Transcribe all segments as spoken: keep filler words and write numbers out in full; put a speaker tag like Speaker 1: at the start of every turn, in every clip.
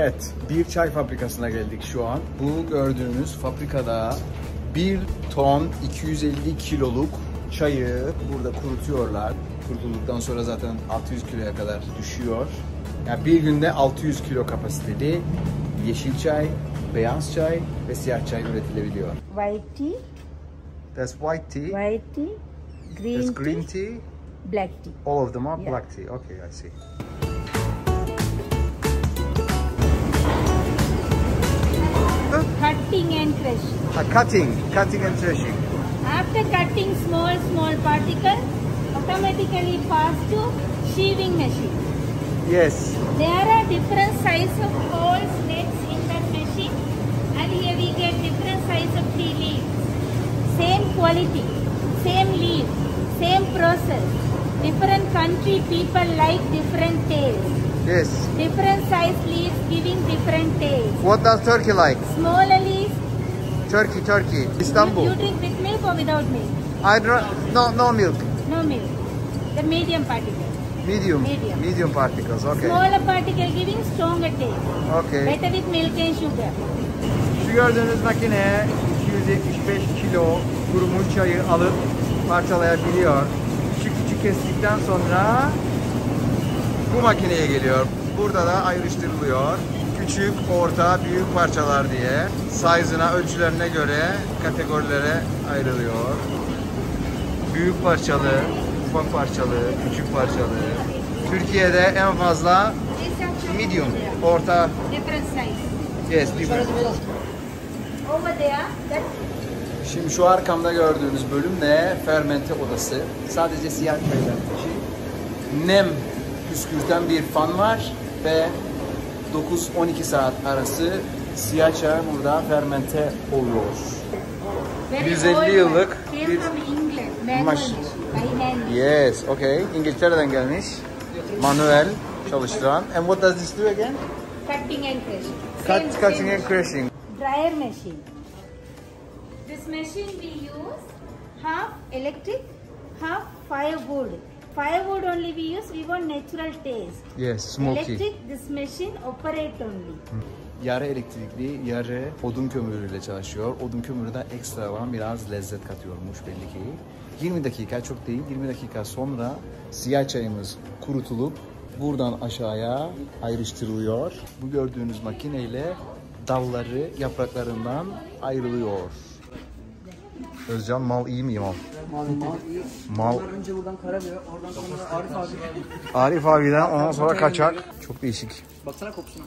Speaker 1: Evet, bir çay fabrikasına geldik şu an. Bu gördüğünüz fabrikada bir ton iki yüz elli kiloluk çayı burada kurutuyorlar. Kurutulduktan sonra zaten altı yüz kiloya kadar düşüyor. Yani bir günde altı yüz kilo kapasiteli yeşil çay, beyaz çay ve siyah çay üretilebiliyor.
Speaker 2: White tea.
Speaker 1: That's white tea.
Speaker 2: White tea. Green,
Speaker 1: That's green
Speaker 2: tea,
Speaker 1: tea.
Speaker 2: Black tea.
Speaker 1: All of them are
Speaker 2: Yeah.
Speaker 1: black tea. Okay, I see.
Speaker 2: Cutting and crushing.
Speaker 1: Uh, cutting, cutting and threshing.
Speaker 2: After cutting small, small particles, automatically pass to sheaving machine.
Speaker 1: Yes.
Speaker 2: There are different size of holes, nets in that machine, and here we get different size of tea leaves. Same quality, same leaf, same process. Different country people like different taste.
Speaker 1: Yes.
Speaker 2: Different size leaves giving different taste.
Speaker 1: What does Turkey like?
Speaker 2: Smaller leaves.
Speaker 1: Turkey, Turkey, Istanbul.
Speaker 2: You, you drink with milk or without milk?
Speaker 1: I don't, no, no milk.
Speaker 2: No milk. The medium particle.
Speaker 1: Medium.
Speaker 2: Medium.
Speaker 1: Medium particles. Okay.
Speaker 2: Smaller particle giving stronger taste.
Speaker 1: Okay.
Speaker 2: Better with milk and sugar.
Speaker 1: Şu gördüğünüz makine iki yüz yetmiş beş kilo kurumuş çayı alıp parçalayabiliyor. Küçük küçük kestikten sonra bu makineye geliyor. Burada da ayrıştırılıyor. Küçük, orta, büyük parçalar diye size'ına, ölçülerine göre kategorilere ayrılıyor. Büyük parçalı, ufak parçalı, küçük parçalı. Türkiye'de en fazla medium, orta.
Speaker 2: Different size.
Speaker 1: Yes, different.
Speaker 2: Over there, that
Speaker 1: Şimdi şu arkamda gördüğünüz bölüm ne? Fermente odası. Sadece siyah çaylar için. Nem püskürten bir fan var ve dokuz on iki saat arası siyah çay burada fermente oluyor.
Speaker 2: very
Speaker 1: yüz elli
Speaker 2: old
Speaker 1: yıllık
Speaker 2: one. Came
Speaker 1: bir
Speaker 2: from England. Manual
Speaker 1: maş-
Speaker 2: machine. By hand.
Speaker 1: Yes, okay. İngiltere'den gelmiş. Manuel çalıştıran. And what does this do again?
Speaker 2: Cutting and crushing.
Speaker 1: Cut,
Speaker 2: Same-
Speaker 1: cutting
Speaker 2: same
Speaker 1: and crushing.
Speaker 2: Dryer machine. This machine we use half electric, half firewood. Firewood only we use, we want natural taste.
Speaker 1: Yes, smoky.
Speaker 2: Electric, this machine operate only.
Speaker 1: Yarı elektrikli, yarı odun kömürüyle çalışıyor. Odun kömürü de ekstra olan biraz lezzet katıyormuş belli ki. yirmi dakika, çok değil, yirmi dakika sonra siyah çayımız kurutulup buradan aşağıya ayrıştırılıyor. Bu gördüğünüz makineyle dalları yapraklarından ayrılıyor. Özcan, mal iyi mi mal?
Speaker 3: Mal mal iyi.
Speaker 1: Mal.
Speaker 3: Bunlar önce buradan Karabük'e, oradan sonra Arif abi.
Speaker 1: Arif abiden ondan sonra kaçak. Çok değişik.
Speaker 3: Baksana kokusuna.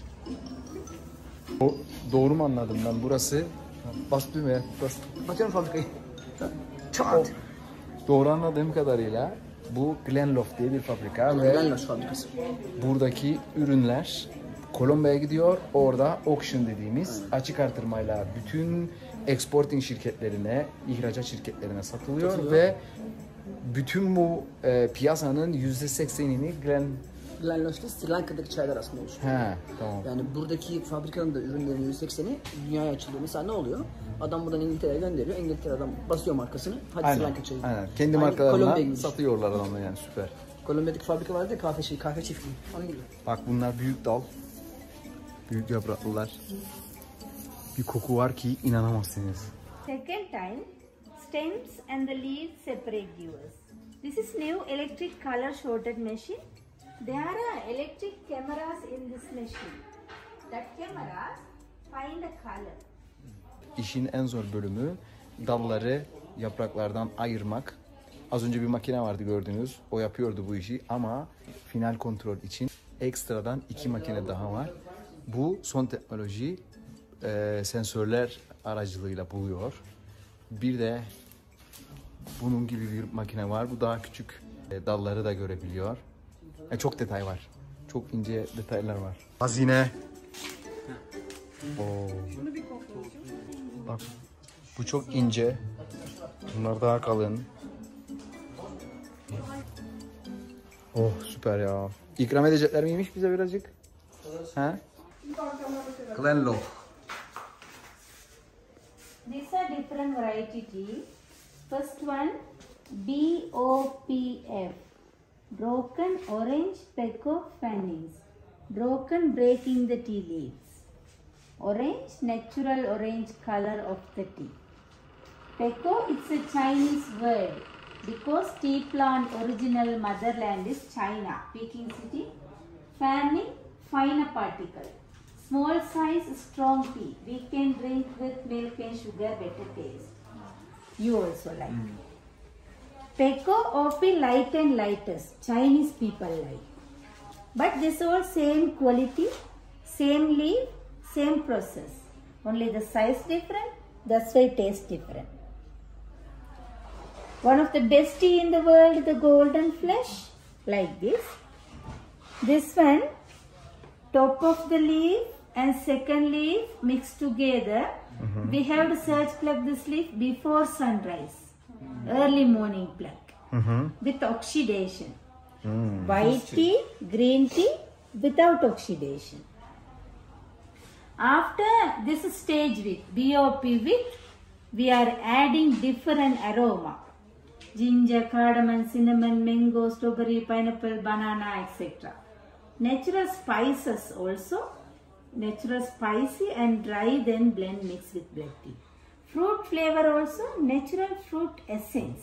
Speaker 1: O, doğru mu anladım ben? Burası bas düğmeye. Bas.
Speaker 3: Atıyorum fabrikayı.
Speaker 1: O, doğru anladığım kadarıyla bu Glenloft diye bir fabrika ve
Speaker 3: Glenloft fabrikası.
Speaker 1: buradaki ürünler Kolombiya'ya gidiyor. Orada auction dediğimiz açık artırmayla bütün exporting şirketlerine, ihracat şirketlerine satılıyor, satılıyor. Ve bütün bu e, piyasanın yüzde seksenini Glen
Speaker 3: Glenloft'ta Sri Lanka'daki çaylar aslında oluşturuyor.
Speaker 1: He, tamam.
Speaker 3: Yani buradaki fabrikanın da ürünlerin yüzde sekseni dünyaya açılıyor. Mesela ne oluyor? Adam buradan İngiltere'ye gönderiyor. İngiltere'den basıyor markasını. Hadi Sri
Speaker 1: Aynen,
Speaker 3: Lanka çayı.
Speaker 1: aynen. Kendi
Speaker 3: Aynı
Speaker 1: markalarına
Speaker 3: Kolombiya gibi.
Speaker 1: satıyorlar adamlar yani, süper.
Speaker 3: Kolombiya'daki fabrika vardı ya, kahve şeyi, kahve çiftliği. Onun gibi.
Speaker 1: Bak bunlar büyük dal. Büyük yapraklılar. Bir koku var ki inanamazsınız.
Speaker 2: Second time, stems and the leaves separate givers. This is new electric color sorted machine. There are electric cameras in this machine. That cameras find a color.
Speaker 1: İşin en zor bölümü dalları yapraklardan ayırmak. Az önce bir makine vardı gördüğünüz. O yapıyordu bu işi ama final kontrol için ekstradan iki makine daha var. Bu son teknoloji e, sensörler aracılığıyla buluyor. Bir de bunun gibi bir makine var. Bu daha küçük e, dalları da görebiliyor. E, çok detay var. Çok ince detaylar var. Hazine. Oo. Bak, bu çok ince. Bunlar daha kalın. Oh, süper ya. İkram edecekler miymiş bize birazcık? He? Glenloft.
Speaker 2: These are different variety tea. First one, B O P F. Broken Orange Pekoe Fannings. broken breaking the tea leaves. Orange, natural orange color of the tea. Peko, it's a Chinese word because tea plant original motherland is China, Peking city. Fanning, finer particle. Small size, strong tea. We can drink with milk and sugar, better taste. You also like. Mm. Peko, Opi, light and lightest. Chinese people like. But this all same quality, same leaf, same process. Only the size different, that's why taste different. One of the best tea in the world, the golden flesh, like this. This one, top of the leaf and second leaf mixed together. Mm-hmm. We have to search pluck this leaf before sunrise, early morning pluck, mm-hmm. with oxidation. Mm. White tea, green tea without oxidation. After this stage with B O P with, we are adding different aroma. Ginger, cardamom, cinnamon, mango, strawberry, pineapple, banana, et cetera. Natural spices also. Natural spicy and dry, then blend mix with black tea. Fruit flavor also, natural fruit essence.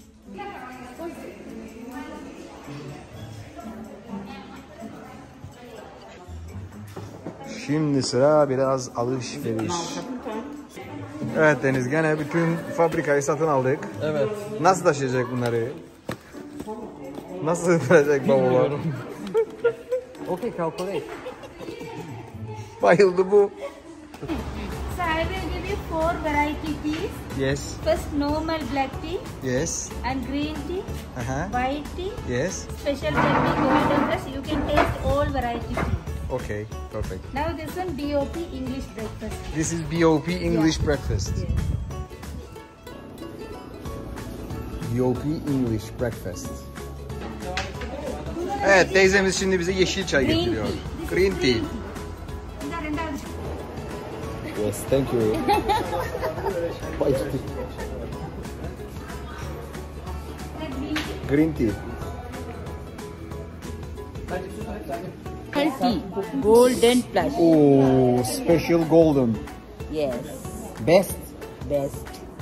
Speaker 1: Şimdi sıra biraz alışveriş. Evet Deniz, gene bütün fabrikayı satın aldık.
Speaker 3: Evet.
Speaker 1: Nasıl taşıyacak bunları? Nasıl sığdıracak bavula?
Speaker 3: Okay, calculate.
Speaker 1: Bayıldı bu.
Speaker 2: So I will give you four variety teas.
Speaker 1: Yes.
Speaker 2: First normal black tea.
Speaker 1: Yes.
Speaker 2: And green tea.
Speaker 1: Uh-huh.
Speaker 2: White tea.
Speaker 1: Yes.
Speaker 2: Special black tea, golden press. You can taste all variety tea.
Speaker 1: Okay, perfect.
Speaker 2: Now this one B O P English breakfast.
Speaker 1: This is B O P English yeah. breakfast.
Speaker 2: Yes.
Speaker 1: B O P English breakfast. Evet, teyzemiz şimdi bize yeşil çay
Speaker 2: Green
Speaker 1: getiriyor.
Speaker 2: tea.
Speaker 1: Green tea. Yes, thank you. Green tea.
Speaker 4: Tea, golden plus.
Speaker 1: Oh, special golden.
Speaker 4: Yes,
Speaker 1: Best.
Speaker 4: best.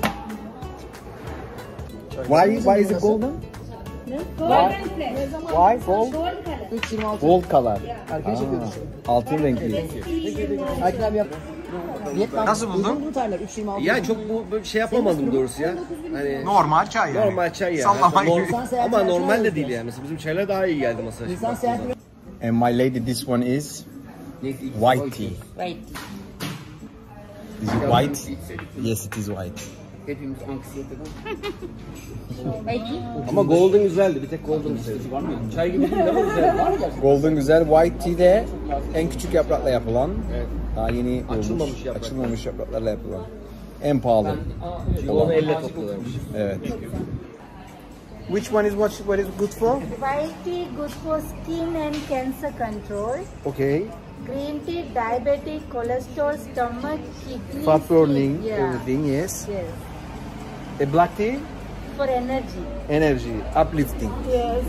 Speaker 1: Why? Why is it golden?
Speaker 2: Golden plus.
Speaker 1: Why gold?
Speaker 2: Gold color.
Speaker 1: Gold color.
Speaker 3: Arkadaş yapıyoruz.
Speaker 1: Altın renkli.
Speaker 3: Akif abi yap. Vietnam.
Speaker 1: Nasıl buldun?
Speaker 3: Bu tarihler üç yirmi altı.
Speaker 5: Ya çok bu bu şey yapamadım doğrusu ya. Hani
Speaker 1: Normal çay yani.
Speaker 5: normal çay ya.
Speaker 1: Sallama
Speaker 5: Norm-
Speaker 1: gibi.
Speaker 5: Ama normal de değil yani. Mesela bizim çaylar daha iyi geldi masaya.
Speaker 3: İnsan seyahati.
Speaker 1: And my lady, this one is white tea.
Speaker 4: Right.
Speaker 1: Is it white? Yes, it is white.
Speaker 3: Hepimiz anksiyeteden.
Speaker 4: White tea.
Speaker 5: Ama golden güzeldi. Bir tek golden sevdim. Var mı? Çay gibi değil ama güzel. Var ya.
Speaker 1: Golden güzel. White tea de en küçük yaprakla yapılan.
Speaker 5: Evet.
Speaker 1: Daha yeni olmuş,
Speaker 5: Açılmamış yaprak.
Speaker 1: açılmamış yapraklarla yapılan. En pahalı.
Speaker 5: Çünkü onu elle topluyorlarmış.
Speaker 1: Evet. Which one is what, what is good for?
Speaker 2: White tea good for skin and cancer control.
Speaker 1: Okay.
Speaker 2: Green tea diabetic, cholesterol, stomach, kidney.
Speaker 1: Fat burning,
Speaker 2: Yeah.
Speaker 1: everything, yes.
Speaker 2: Yes.
Speaker 1: A black tea,
Speaker 2: For energy.
Speaker 1: energy, uplifting.
Speaker 2: Yes.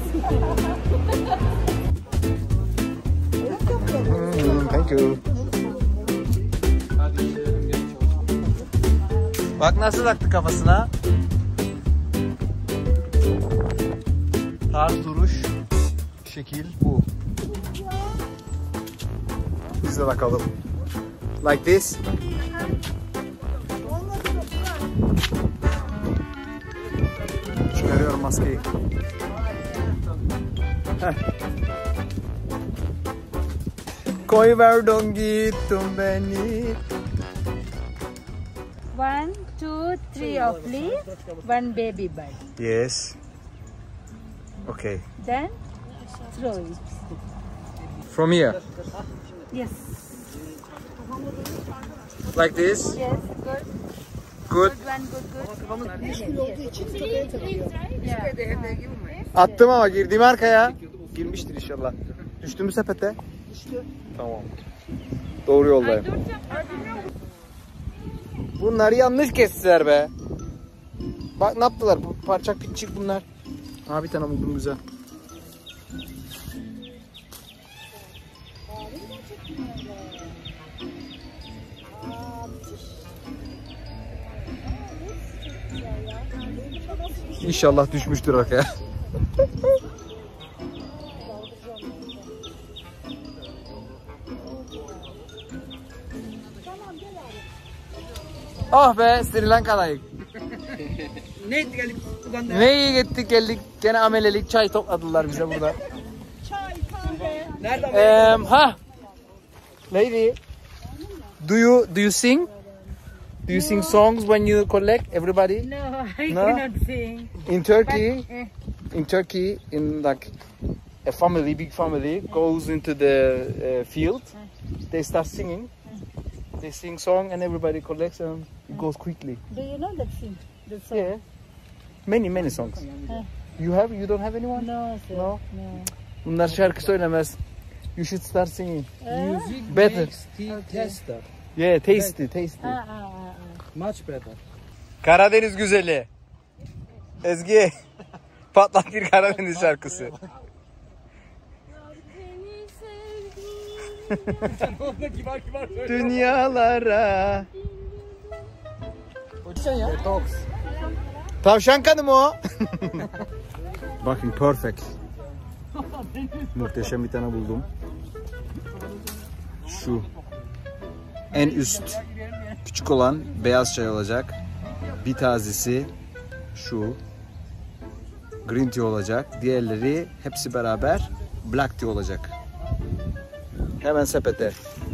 Speaker 1: Mm, thank you. Bak nasıl taktı kafasına. Tarz duruş, şekil bu. Biz de takalım. Like this. Çıkarıyorum maskeyi. Heh. Koyverdin gittin beni.
Speaker 2: One, two, three of leaf, one baby bud.
Speaker 1: Yes. Okay.
Speaker 2: Then throw it.
Speaker 1: From here.
Speaker 2: Yes.
Speaker 1: Like this.
Speaker 2: Yes. Good.
Speaker 1: Good.
Speaker 2: Good one. Good. Good. Yeah.
Speaker 1: Attım ama girdim arkaya. Girmiştir inşallah. Düştü mü sepete?
Speaker 3: Düştü.
Speaker 1: Tamam. Doğru yoldayım. Bunları yanlış kestiler be. Bak ne yaptılar? Bu parçak pitçik bunlar. Ha bir tane buldum güzel. İnşallah düşmüştür arkaya. Ah be, Sri Lanka'dayız.
Speaker 3: Ne geldik Uganda?
Speaker 1: Ne iyi gittik geldik. Gene amelelik çay topladılar bize burada.
Speaker 3: Nereden?
Speaker 1: Um, ha, lady, do you do you sing? Do you sing songs when you collect everybody?
Speaker 4: No, I
Speaker 1: No?
Speaker 4: cannot sing.
Speaker 1: In Turkey,
Speaker 4: But, eh,
Speaker 1: in Turkey, in like a family, big family goes into the uh, field. They start singing. They sing song and everybody collects and it goes quickly.
Speaker 4: do you know that sing? The song?
Speaker 1: Yeah, many many songs. You have? You don't have anyone?
Speaker 4: No, sir.
Speaker 1: No?
Speaker 4: No.
Speaker 1: Bunlar şarkı söylemez. You should start singing.
Speaker 5: Music
Speaker 1: Better.
Speaker 5: makes tea taster.
Speaker 1: Yeah, tasty, tasty.
Speaker 4: Ah, ah, ah, ah.
Speaker 5: Much better.
Speaker 1: Karadeniz güzeli. Ezgi. Patlat bir Karadeniz şarkısı.
Speaker 5: kibar kibar söyle.
Speaker 1: Dünyalara.
Speaker 3: Sen ya.
Speaker 1: Tavşan kanı mı o? Bakın perfect. Muhteşem bir tane buldum. Şu. En üst küçük olan beyaz çay olacak. Bir tazesi şu. Green tea olacak. Diğerleri hepsi beraber black tea olacak. Hemen sepete.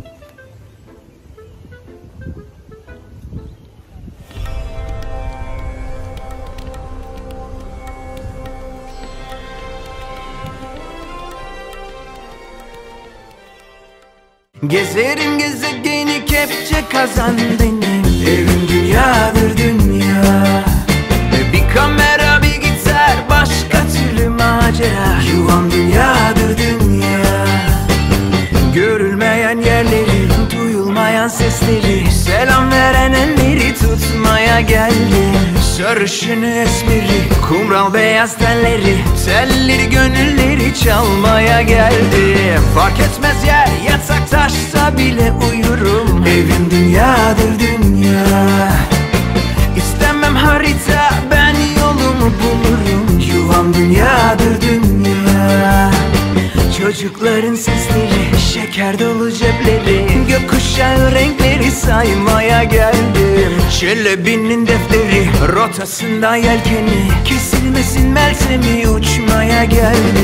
Speaker 6: Gezerim gezegeni kepçe kazan benim. Evim dünyadır dünya. Bir kamera bir gitar başka türlü macera. Yuvam dünyadır dünya. Görülmeyen yerleri, duyulmayan sesleri, selam veren elleri tutmaya geldim. Sarışını esmeri, kumral beyaz telleri, telleri gönülleri çalmaya geldim. Fark etmez yer, yatak taşsa bile uyurum. Evim dünyadır dünya. İstemem harita, ben yolumu bulurum. Yuvam dünyadır dünya. Çocukların sesleri, şeker dolu cepleri, gökkuşağı renkleri saymaya geldim. Çelebinin defteri, rotasında yelkeni, kesilmesin meltemi uçmaya geldim.